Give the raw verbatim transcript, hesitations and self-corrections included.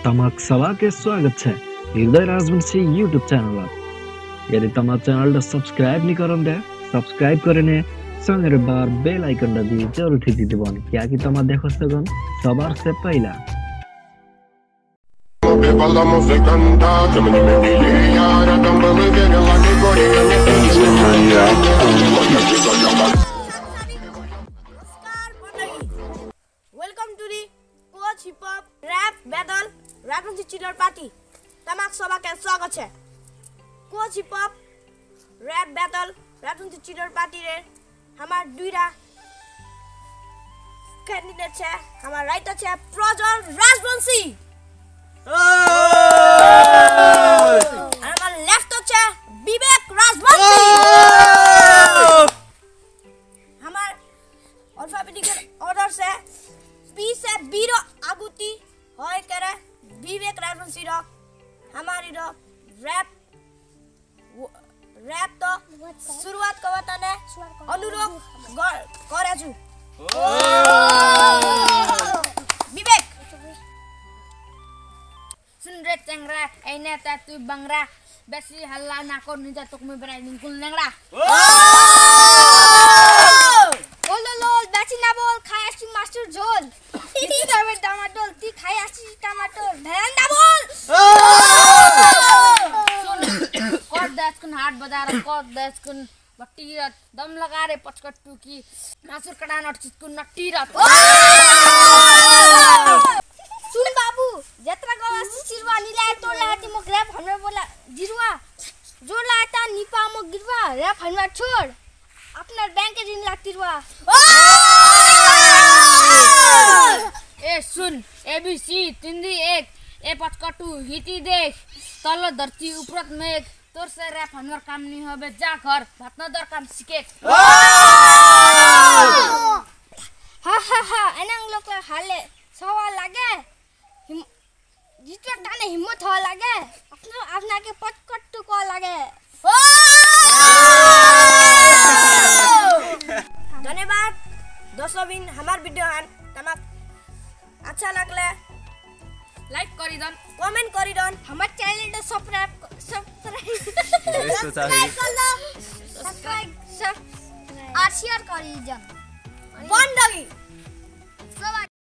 तमक सभा के स्वागत है हृदय राजवंशी यूट्यूब चैनल। यदि तम चैनल सब्सक्राइब नहीं करते सब्सक्राइब करें संगे बार बेल आइकन दी जरूर थी दीवन क्या कि तम देखो सगन सबार से पहला। Welcome to the Koch hip hop rap battle Rajbanshi Chillar party तमाक सभा के स्वागत है। Koch hip hop rap battle Rajbanshi Chillar party रे हमार दुईटा कैंडिडेट है। हमार राइट है प्रज्वल राजबंशी हमार लेफ्ट है विवेक राजबंशी। हमार अल्फाबेटिकल ऑर्डर से पी से बीरो आगुती होय करे विवेक राजबंशी रो हमारी रो रैप रैप तो शुरुआत करता ने अनुरोध करे छु विवेक सुन रे चंगरा ऐने ता तू बंगरा बेसी हल्ला ना कर निजा तुक में बराई निकुल लंगड़ा बोल लोल बेसी ना बोल खाय आसी मास्टर झोल ती दावे टमाटर ती खाय आसी टमाटर ध्यान ना बोल सुन कोट दस कुन हाट बाजार कोट दस कुन बट्टी दम लगा रे पचकट्टू की मासुर कड़ा नट चिकन नट्टी रत सुन बाबू जत्रा गवा सिरवा नीला तो लाटी मो ग्रैब हमरे बोला गिरवा जो लाटा निपा मो गिरवा रैप हनवा छोड़ अपना बैंक ऋण लातिरवा। ए सुन एबीसी तिंदी एक ए पचकट्टू हिटी देख तलो धरती उपरत मेघ तोर से रैप हनवर काम नहीं होबे जा घर भात न दर काम सिके। हा हा हा एनंग लोग हाले सवा लागे जितना टाने हिम्मत हो लागे अपना अपना के पचकट्टू को लागे। धन्यवाद दोस्तों बिन हमार वीडियो हन तमाक अच्छा लगले लाइक करी दन कमेंट करी दन हमार चैनल तो सब्सक्राइब सब्सक्राइब सब्सक्राइब सब्सक्राइब और शेयर करी दन बंद